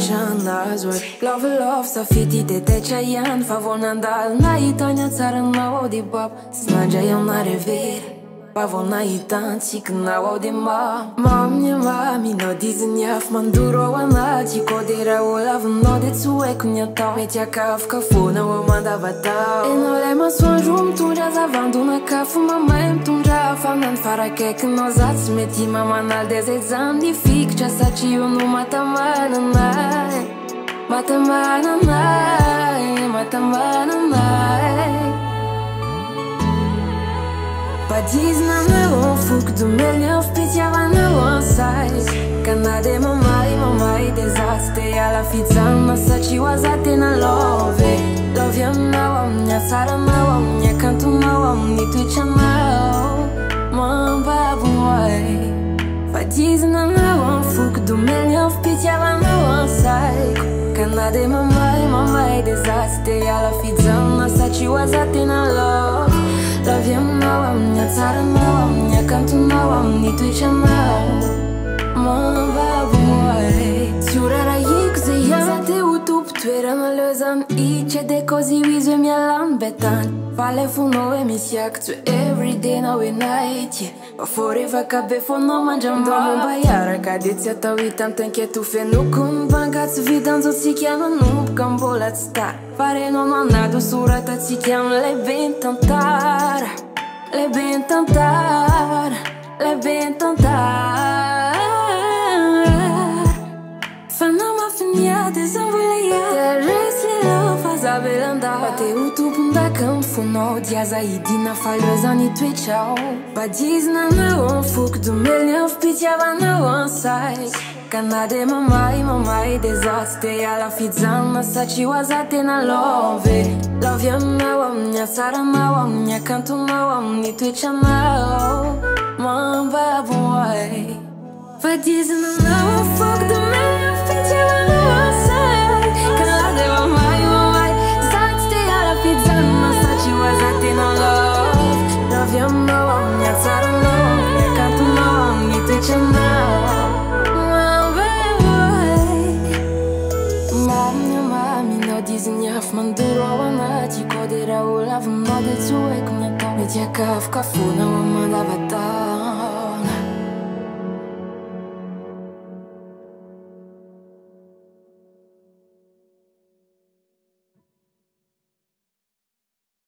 anazy oe Love safidy de tetra ihany fa vao nandalo nahitany antsarana ao de baba sy nandray amina revery fa vao nahitantsikinao ao de maminao diziny afo mandoro ao anaty ko de raha olavinao de tsy haiko ny atao mety akafokafoana ao mandavatao enao lay masoandro mitondra zavandonakafo mamay mitondra hafanany farakaikinao za tsy mety mamanaly de zay zany nifikitra satria io no matamananay Badizina foky domely fipitiavanao ansay ka na de mamay de za tsy te ala fijanona satria ho aza tena love aminao amin'ny hatsaranao amin'ny akantonao amin'ny toetranao mambavoay Badizina foky domely fipitiavanao ansay ka na de mamay de za tsy te ala fijanona satria ho aza tena love aminao amin'ny hatsaranao amin'ny akantonao amin'ny toetranao mambavoay tsy ho rarahiko zay ihany za te ho tompo toerana leo zany hiditra de kozy izy hoe mialany betany fa le fonao hoe misy akitsy hoe everyday na hoe night fa forefaka be fonao mandramdao momba hiaraka de tsy atao hita mitanketo fenoko mibanga tsy vidanjotsika manomboka mbola tsy tara fa renao manado soratatsika am'lay be tantara Fanao mafiniady zamboleia Teresy leo fa zabelanda Fa te ho tompon-daka amin'ny fonao dia za hidina faleo zany toetrao Badizina foky domely fipitiavanao ansay ka na de mamay de za tsy te ala fijanona satria ho aza tena love aminao amin'ny hatsaranao amin'ny akantonao amin'ny toetranao mambavoay Badizina foky domely fipitiavanao ansay ka na de mamay za tsy te ala fijanona satria ho aza tena love aminao amin'ny hatsaranao amin'ny akantonao amin'ny toetranao Diziny afo mandoro ao anaty ko de raha olavinao de tsy haiko ny atao mety akafokafoana ao mandavatao